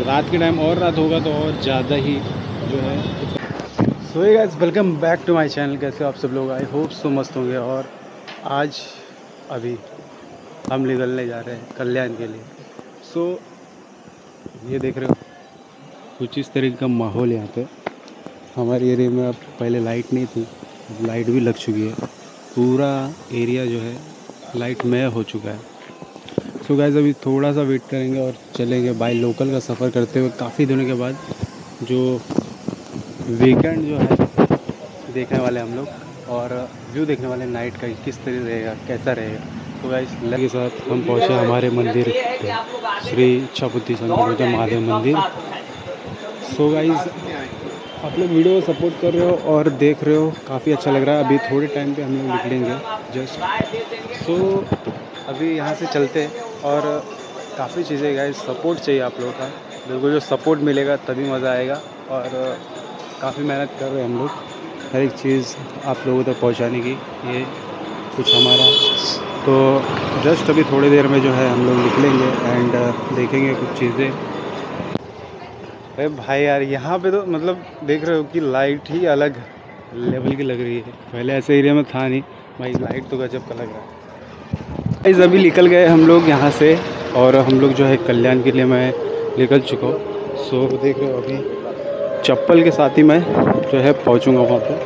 रात के टाइम और रात होगा तो और ज़्यादा ही जो है। So hey guys, welcome back to my channel. कैसे हो आप सब लोग? आई होप सो मस्त होंगे। और आज अभी हम निकलने जा रहे हैं कल्याण के लिए। सो ये देख रहे हो कुछ इस तरीके का माहौल यहाँ पे। हमारे एरिया में अब पहले लाइट नहीं थी, अब लाइट भी लग चुकी है। पूरा एरिया जो है लाइट मय हो चुका है। सो गाइस, अभी थोड़ा सा वेट करेंगे और चलेंगे बाय लोकल का सफ़र करते हुए काफ़ी दिनों के बाद। जो वीकेंड जो है देखने वाले हम लोग, और व्यू देखने वाले नाइट का किस तरह रहेगा, कैसा रहेगा। तो गाइस के साथ हम पहुँचे हमारे मंदिर पे, श्री इच्छापुति संत महादेव मंदिर। सो गाइस, आप लोग वीडियो को सपोर्ट कर रहे हो और देख रहे हो, काफ़ी अच्छा लग रहा है। अभी थोड़े टाइम पे हम लोग निकलेंगे जस्ट। सो अभी यहाँ से चलते हैं और काफ़ी चीज़ें गाइस सपोर्ट चाहिए आप लोगों का। बिल्कुल, जो सपोर्ट मिलेगा तभी मज़ा आएगा। और काफ़ी मेहनत कर रहे हैं हम लोग हर एक चीज़ आप लोगों तक पहुँचाने की। ये कुछ हमारा तो जस्ट अभी थोड़ी देर में जो है हम लोग निकलेंगे एंड देखेंगे कुछ चीज़ें। अरे भाई यार, यहाँ पे तो मतलब देख रहे हो कि लाइट ही अलग लेवल की लग रही है। पहले ऐसे एरिया में था नहीं भाई, लाइट तो गजब का लग रहा है। गाइस अभी निकल गए हम लोग यहाँ से और हम लोग जो है कल्याण के लिए मैं निकल चुका हूँ। सो देख रहे हो अभी चप्पल के साथ ही मैं जो है पहुँचूँगा वहाँ पे।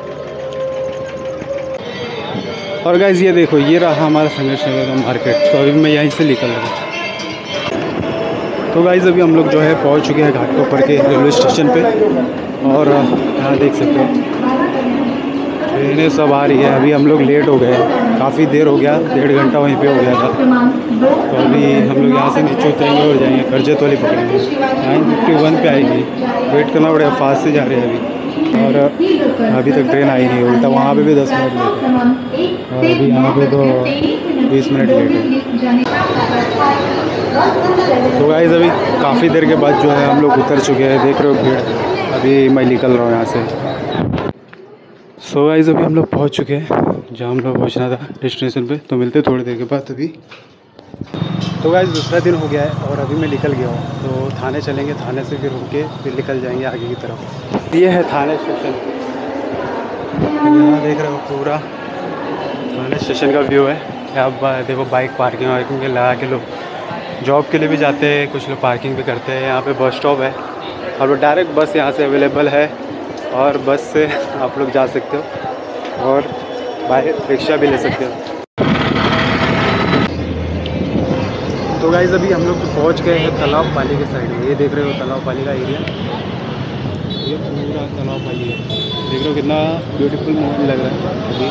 और गाइस ये देखो, ये रहा हमारा संघर्ष नगर का मार्केट। तो अभी मैं यहीं से निकल रहा हूँ। तो गाइस अभी हम लोग जो है पहुँच चुके हैं घाटकोपर के रेलवे स्टेशन पे। और यहाँ देख सकते हो ट्रेनें सब आ रही है। अभी हम लोग लेट हो गए, काफ़ी देर हो गया, 1.5 घंटा वहीं पे हो गया था। तो अभी हम लोग यहाँ से नीचे उतरेंगे और जाएंगे करजत वाली पकड़ेंगे। 9:51 पे आएगी, वेट करना पड़ेगा, फास्ट से जा रहे हैं अभी। और अभी तक ट्रेन आई नहीं, उल्टा वहाँ पे भी 10 मिनट लेट है और अभी यहाँ पे तो 20 मिनट लेट है। तो गाइस अभी काफ़ी देर के बाद जो है हम लोग उतर चुके हैं, देख रहे हो भीड़। अभी मैं निकल रहा हूँ यहाँ से। सो गाइस अभी हम लोग पहुँच चुके हैं जहाँ हम लोग पहुँचना था डेस्टिनेशन पे। तो मिलते थोड़ी देर के बाद अभी। तो गाइस दूसरा दिन हो गया है और अभी मैं निकल गया हूँ। तो थाने चलेंगे, थाने से फिर होके फिर निकल जाएंगे आगे की तरफ। ये है थाने स्टेशन। यहाँ देख रहे हो पूरा थाने स्टेशन का व्यू है। यहाँ देखो बाइक पार्किंग वार्किंग के लगा के लोग जॉब के लिए भी जाते हैं, कुछ लोग पार्किंग भी करते हैं। यहाँ पे बस स्टॉप है और डायरेक्ट बस यहाँ से अवेलेबल है और बस से आप लोग जा सकते हो और बाय रिक्शा भी ले सकते हो। तो गाइस अभी हम लोग पहुँच गए हैं तालाब पाली के साइड में। ये देख रहे हो तालाब पाली का एरिया, ये पूरा तालाब पाली है। देख रहे हो कितना ब्यूटीफुल मोमेंट लग रहा है। अभी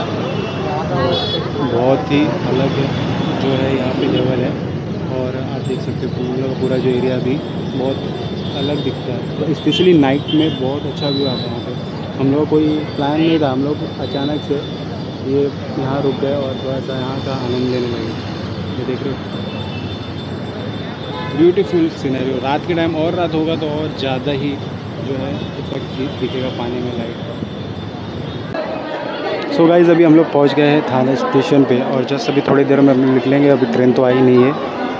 बहुत ही अलग जो है यहाँ पे लेवल है और आप देख सकते हो पूरा जो एरिया अभी बहुत अलग दिखता है। तो स्पेशली नाइट में बहुत अच्छा व्यू आता है यहाँ पे। हम लोग कोई प्लान नहीं था, हम लोग अचानक से ये यहाँ रुक गए और थोड़ा सा यहाँ का आनंद लेने लगे। ये देख रहे हो ब्यूटीफुल सिनेरियो। रात के टाइम और रात होगा तो और ज़्यादा ही जो है इफेक्ट दिखेगा पानी में लाइट। सो गाइस अभी हम लोग पहुंच गए हैं थाने स्टेशन पे और जस्ट अभी थोड़ी देर में हम लोग निकलेंगे। अभी ट्रेन तो आई नहीं है